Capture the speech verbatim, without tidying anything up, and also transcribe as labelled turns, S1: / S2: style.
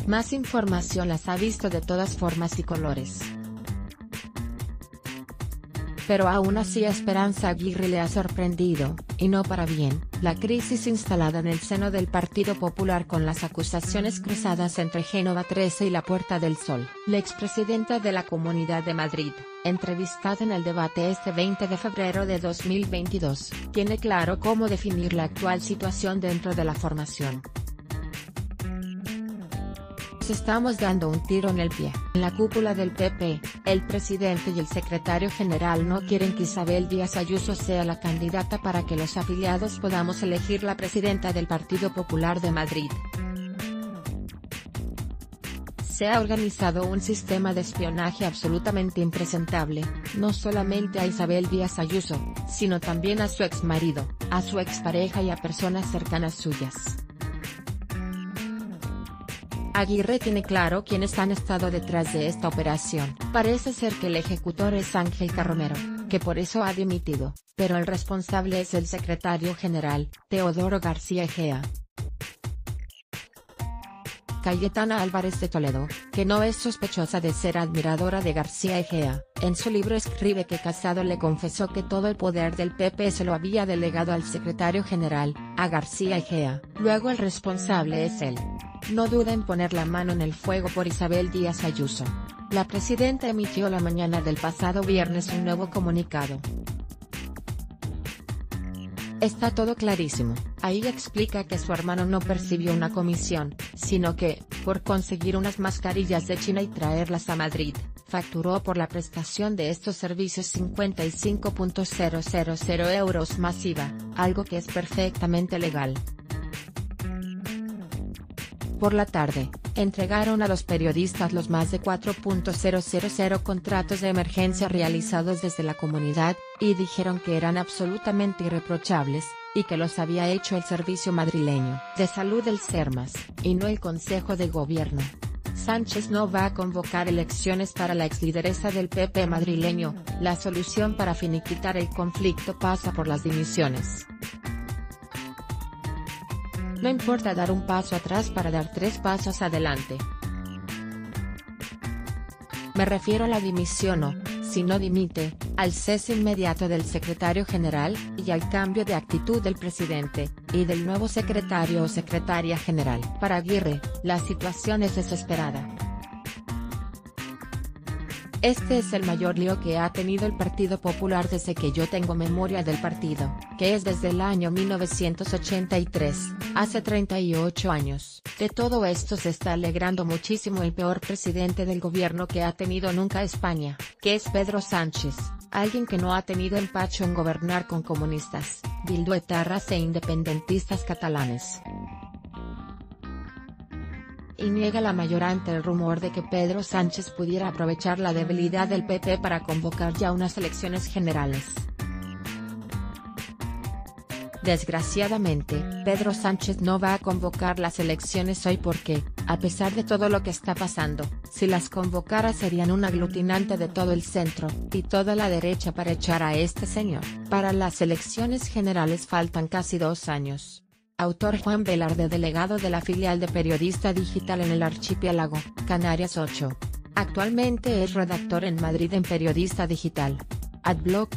S1: Más información las ha visto de todas formas y colores. Pero aún así a Esperanza Aguirre le ha sorprendido, y no para bien, la crisis instalada en el seno del Partido Popular con las acusaciones cruzadas entre Génova trece y la Puerta del Sol. La expresidenta de la Comunidad de Madrid, entrevistada en el debate este veinte de febrero de dos mil veintidós, tiene claro cómo definir la actual situación dentro de la formación. Estamos dando un tiro en el pie. En la cúpula del P P, el presidente y el secretario general no quieren que Isabel Díaz Ayuso sea la candidata para que los afiliados podamos elegir la presidenta del Partido Popular de Madrid. Se ha organizado un sistema de espionaje absolutamente impresentable, no solamente a Isabel Díaz Ayuso, sino también a su exmarido, a su expareja y a personas cercanas suyas. Aguirre tiene claro quiénes han estado detrás de esta operación. Parece ser que el ejecutor es Ángel Carromero, que por eso ha dimitido, pero el responsable es el secretario general, Teodoro García Egea. Cayetana Álvarez de Toledo, que no es sospechosa de ser admiradora de García Egea, en su libro escribe que Casado le confesó que todo el poder del P P se lo había delegado al secretario general, a García Egea. Luego el responsable es él. No duda en poner la mano en el fuego por Isabel Díaz Ayuso. La presidenta emitió la mañana del pasado viernes un nuevo comunicado. Está todo clarísimo. Ahí explica que su hermano no percibió una comisión, sino que, por conseguir unas mascarillas de China y traerlas a Madrid, facturó por la prestación de estos servicios cincuenta y cinco mil euros más I V A, algo que es perfectamente legal. Por la tarde, entregaron a los periodistas los más de cuatro mil contratos de emergencia realizados desde la comunidad, y dijeron que eran absolutamente irreprochables, y que los había hecho el Servicio Madrileño de Salud del SERMAS, y no el Consejo de Gobierno. Sánchez no va a convocar elecciones para la exlideresa del P P madrileño, la solución para finiquitar el conflicto pasa por las dimisiones. No importa dar un paso atrás para dar tres pasos adelante. Me refiero a la dimisión o, si no dimite, al cese inmediato del secretario general, y al cambio de actitud del presidente, y del nuevo secretario o secretaria general. Para Aguirre, la situación es desesperada. Este es el mayor lío que ha tenido el Partido Popular desde que yo tengo memoria del partido, que es desde el año mil novecientos ochenta y tres, hace treinta y ocho años. De todo esto se está alegrando muchísimo el peor presidente del gobierno que ha tenido nunca España, que es Pedro Sánchez, alguien que no ha tenido empacho en gobernar con comunistas, bilduetarras e independentistas catalanes. Y niega la mayor ante el rumor de que Pedro Sánchez pudiera aprovechar la debilidad del P P para convocar ya unas elecciones generales. Desgraciadamente, Pedro Sánchez no va a convocar las elecciones hoy porque, a pesar de todo lo que está pasando, si las convocara serían un aglutinante de todo el centro y toda la derecha para echar a este señor. Para las elecciones generales faltan casi dos años. Autor Juan Velarde, delegado de la filial de Periodista Digital en el Archipiélago, Canarias ocho. Actualmente es redactor en Madrid en Periodista Digital. Adblock.